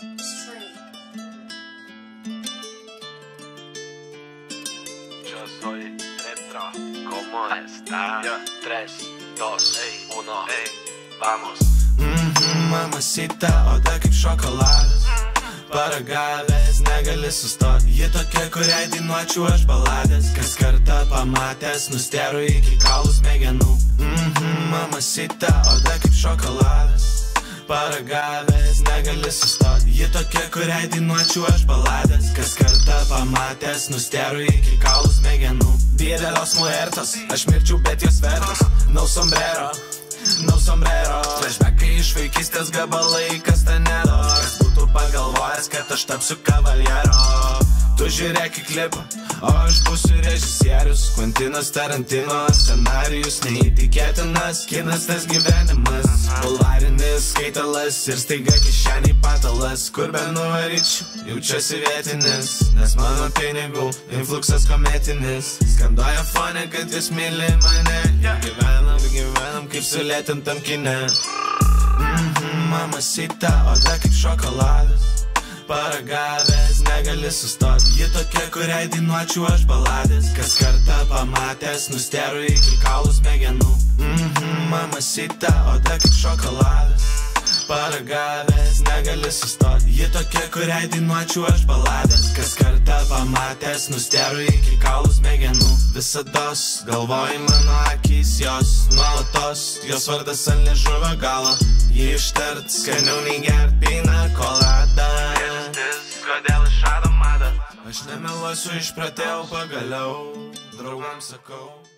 Yo soy retro, ¿cómo está? 3, 2, 1, vamos. Mamacita, oda kaip šokoladas, paragavęs negali sustoti. Ji tokia, kuriai dainuočiau aš baladės. Kas kartą pamatęs, nustėru iki kaulų smegenų. Mamacita, oda kaip šokoladas, paragavęs negali sustoti. Ji tokia, kuriai dainuočiau aš baladės. Kas kartą pamatęs, nustėru iki kaulų smegenų. Didelos muertos, aš mirčiau, bet jos vertos. No sombrero, no sombrero. Flashbackai iš vaikystės gabalai, kas ten nedo. Kas būtų pagalvojęs, kad aš tapsiu kavaliero. Tu žiūrėk į klipą, o aš būsiu režisierius. Quentinas Tarantino scenarijus neįtikėtinas. Kinas tas gyvenimas, bulvarinis skaitalas. Ir staiga kišeniai patalas. Kur be nuvaryčiau, jaučiuosi vietinis. Nes mano pinigų influksas kometinis. Skanduoja fone, kad jis myli mane. Gyvenam kaip sulėtintam kine. Mamacita, oda kaip šokoladas, paragavęs negali sustoti. Ji tokia, kuriai dainuočiau aš baladės. Kas kartą pamatęs, nustėru iki kaulų smegenų. Mamacita, oda kaip šokoladas, paragavęs negali sustoti. Ji tokia, kuriai dainuočiau aš baladės. Kas kartą pamatęs, nustėru iki kaulų smegenų. Visados galvoji mano akys jos nuolatos. Jos vardas ant liežuvio galo. Ji ištart skaniau nei gert pina koladą. Kodėl išrado madą? Aš nemeluosiu, išpratėjau pagaliau. Draugams sakau.